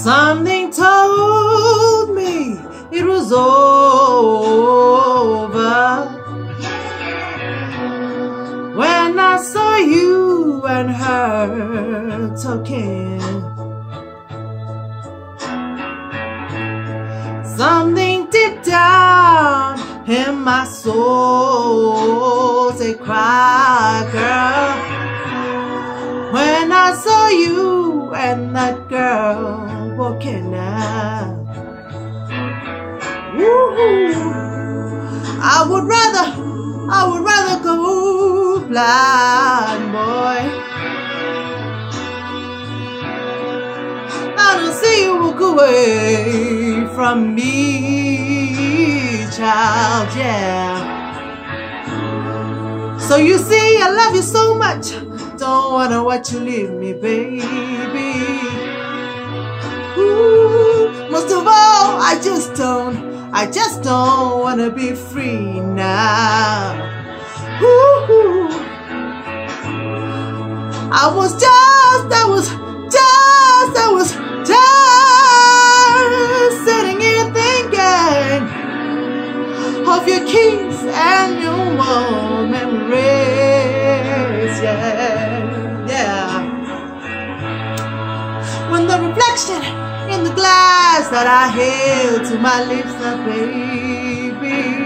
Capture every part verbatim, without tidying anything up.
Something told me it was over when I saw you and her talking. Something deep down in my soul said, cry, girl, when I saw you and that girl walking out. Woo-hoo. I would rather, I would rather go blind, boy. I don't see you walk away from me, child, yeah. So you see, I love you so much, don't wanna watch you leave me, baby. Ooh, most of all, I just don't, I just don't wanna be free now. Ooh, I was just, I was just, I was just sitting here thinking of your kiss and your warm memories, yeah, yeah. When the reflection in the glass that I held to my lips, now, baby,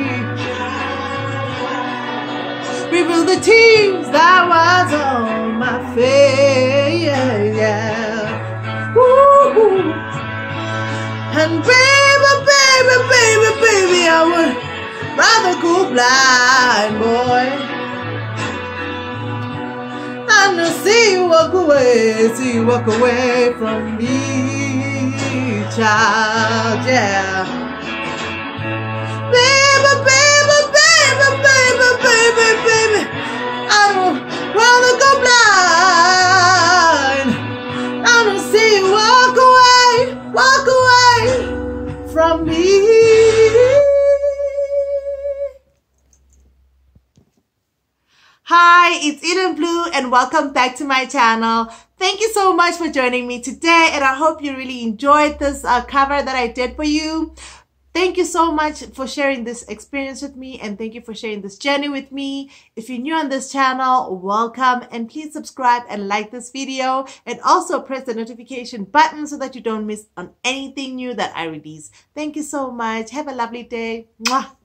revealed the tears that was on my face, yeah, yeah. Woo-hoo. And baby, baby, baby, baby, I would rather go blind, boy. And to see you walk away, see you walk away from me, child, yeah. Baby, baby, baby, baby, baby, baby, I would rather go blind. I don't see you walk away, walk away from me. Hi, it's Eden Blue and welcome back to my channel. Thank you so much for joining me today, and I hope you really enjoyed this uh, cover that I did for you. Thank you so much for sharing this experience with me, and thank you for sharing this journey with me. If you're new on this channel, welcome, and please subscribe and like this video, and also press the notification button so that you don't miss on anything new that I release. Thank you so much. Have a lovely day. Mwah.